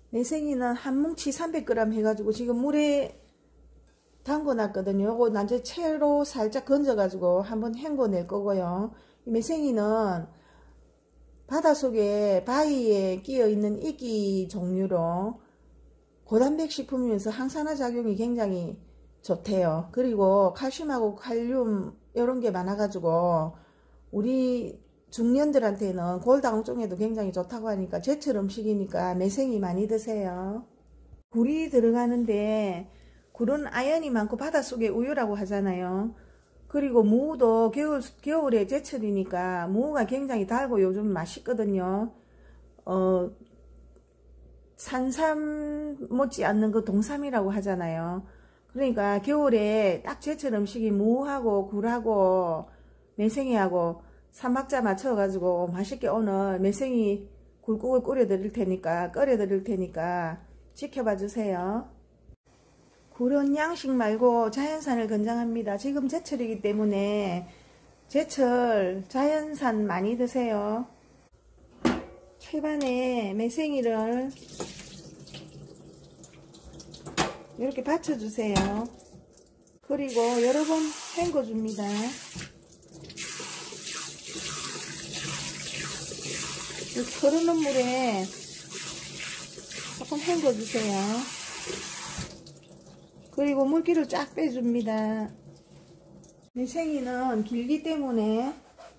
매생이는 한 뭉치 300g 해가지고 지금 물에 담궈 놨거든요. 요거 나중에 채로 살짝 건져 가지고 한번 헹궈 낼 거고요. 이 매생이는 바닷속에 바위에 끼어 있는 이끼 종류로 고단백 식품이면서 항산화 작용이 굉장히 좋대요. 그리고 칼슘하고 칼륨 이런 게 많아 가지고 우리 중년들한테는 골다공증에도 굉장히 좋다고 하니까 제철 음식이니까 매생이 많이 드세요. 굴이 들어가는데 굴은 아연이 많고 바닷속의 우유라고 하잖아요. 그리고 무도 겨울에 제철이니까 무가 굉장히 달고 요즘 맛있거든요. 산삼 못지않는 그 동삼이라고 하잖아요. 그러니까 겨울에 딱 제철 음식이 무하고 굴하고 매생이하고 삼박자 맞춰 가지고 맛있게 오늘 매생이 굴국을 끓여 드릴 테니까 지켜봐 주세요. 굴은 양식 말고 자연산을 권장합니다. 지금 제철이기 때문에 제철 자연산 많이 드세요. 채반에 매생이를 이렇게 받쳐주세요. 그리고 여러 번 헹궈줍니다. 흐르는 물에 조금 헹궈주세요. 그리고 물기를 쫙 빼줍니다. 매생이는 길기 때문에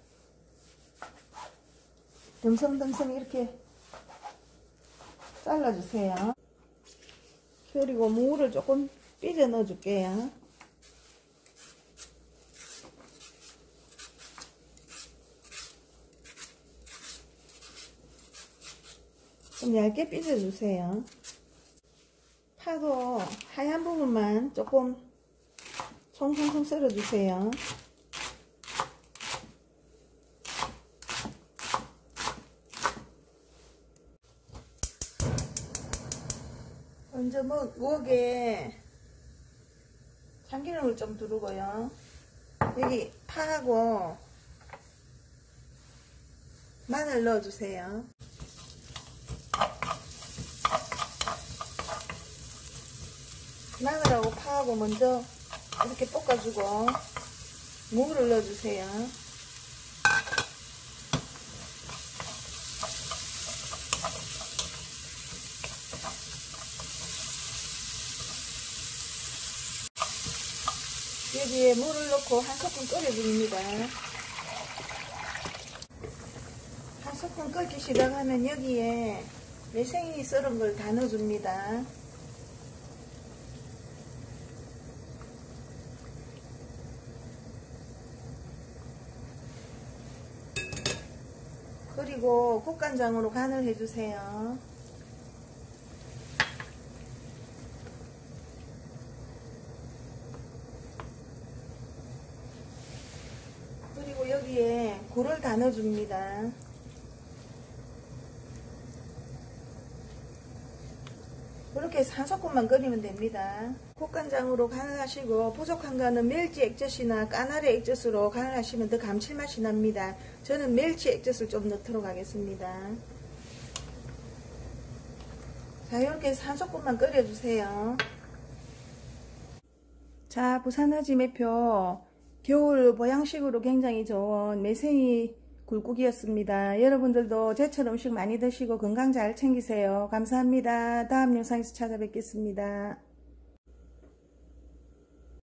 듬성듬성 이렇게 잘라주세요. 그리고 무를 조금 삐져 넣어줄게요. 좀 얇게 삐져주세요. 파도 하얀 부분만 조금 송송송 썰어주세요. 먼저 무에 참기름을 좀 두르고요. 여기 파하고 마늘 넣어주세요. 마늘하고 파하고 먼저 이렇게 볶아주고 무를 넣어주세요. 여기에 물을 넣고 한 스푼 끓여줍니다. 한 스푼 끓기 시작하면 여기에 매생이 썰은 걸 다 넣어줍니다. 그리고 국간장으로 간을 해주세요. 그리고 여기에 굴을 다 넣어줍니다. 이렇게 해서 한 소끔만 끓이면 됩니다. 국간장으로 간을 하시고 부족한 거는 멸치 액젓이나 까나리 액젓으로 간을 하시면 더 감칠맛이 납니다. 저는 멸치 액젓을 좀 넣도록 하겠습니다. 자, 이렇게 해서 한 소끔만 끓여주세요. 자, 부산아지 매표 겨울 보양식으로 굉장히 좋은 매생이 굴국이었습니다. 여러분들도 제철 음식 많이 드시고 건강 잘 챙기세요. 감사합니다. 다음 영상에서 찾아뵙겠습니다.